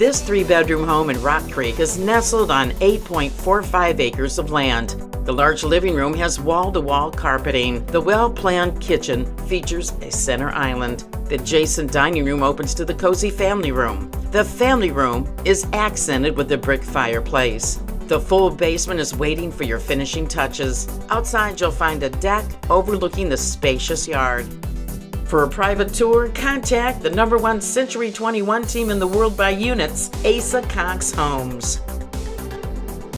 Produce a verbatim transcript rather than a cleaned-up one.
This three-bedroom home in Rock Creek is nestled on eight point four five acres of land. The large living room has wall-to-wall carpeting. The well-planned kitchen features a center island. The adjacent dining room opens to the cozy family room. The family room is accented with a brick fireplace. The full basement is waiting for your finishing touches. Outside, you'll find a deck overlooking the spacious yard. For a private tour, contact the number one Century twenty-one team in the world by units, Asa Cox Homes.